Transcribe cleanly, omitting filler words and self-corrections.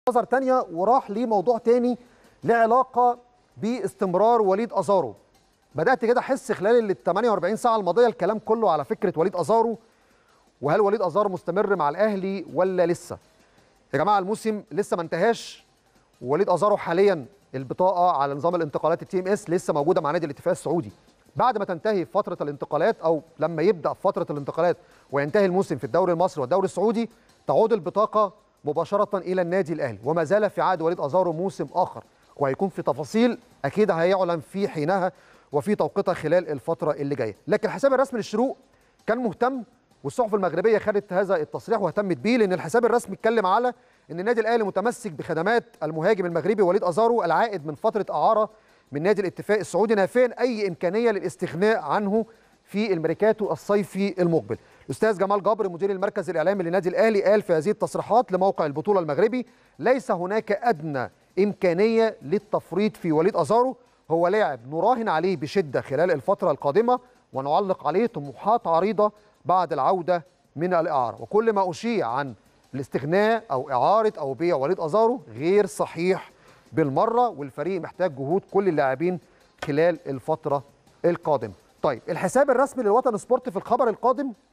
نظر تانية وراح لموضوع تاني له علاقه باستمرار وليد ازارو. بدات كده احس خلال ال 48 ساعه الماضيه الكلام كله على فكره وليد ازارو، وهل وليد ازارو مستمر مع الاهلي ولا لسه؟ يا جماعه الموسم لسه ما انتهاش، ووليد ازارو حاليا البطاقه على نظام الانتقالات التي ام اس لسه موجوده مع نادي الاتفاق السعودي. بعد ما تنتهي فتره الانتقالات او لما يبدا فتره الانتقالات وينتهي الموسم في الدوري المصري والدوري السعودي، تعود البطاقه مباشره الى النادي الاهلي، وما زال في عقد وليد ازارو موسم اخر، وهيكون في تفاصيل اكيد هيعلن في حينها وفي توقيتها خلال الفتره اللي جايه. لكن الحساب الرسمي للشروق كان مهتم، والصحف المغربيه خدت هذا التصريح واهتمت بيه، لان الحساب الرسمي اتكلم على ان النادي الاهلي متمسك بخدمات المهاجم المغربي وليد ازارو العائد من فتره اعاره من نادي الاتفاق السعودي، نافيا اي امكانيه للاستغناء عنه في الميركاتو الصيفي المقبل. الاستاذ جمال جبر مدير المركز الاعلامي للنادي الاهلي قال في هذه التصريحات لموقع البطوله المغربي: ليس هناك ادنى امكانيه للتفريط في وليد ازارو، هو لاعب نراهن عليه بشده خلال الفتره القادمه ونعلق عليه طموحات عريضه بعد العوده من الاعاره، وكل ما اشيع عن الاستغناء او اعاره او بيع وليد ازارو غير صحيح بالمره، والفريق محتاج جهود كل اللاعبين خلال الفتره القادمه. طيب الحساب الرسمي للوطن سبورت في الخبر القادم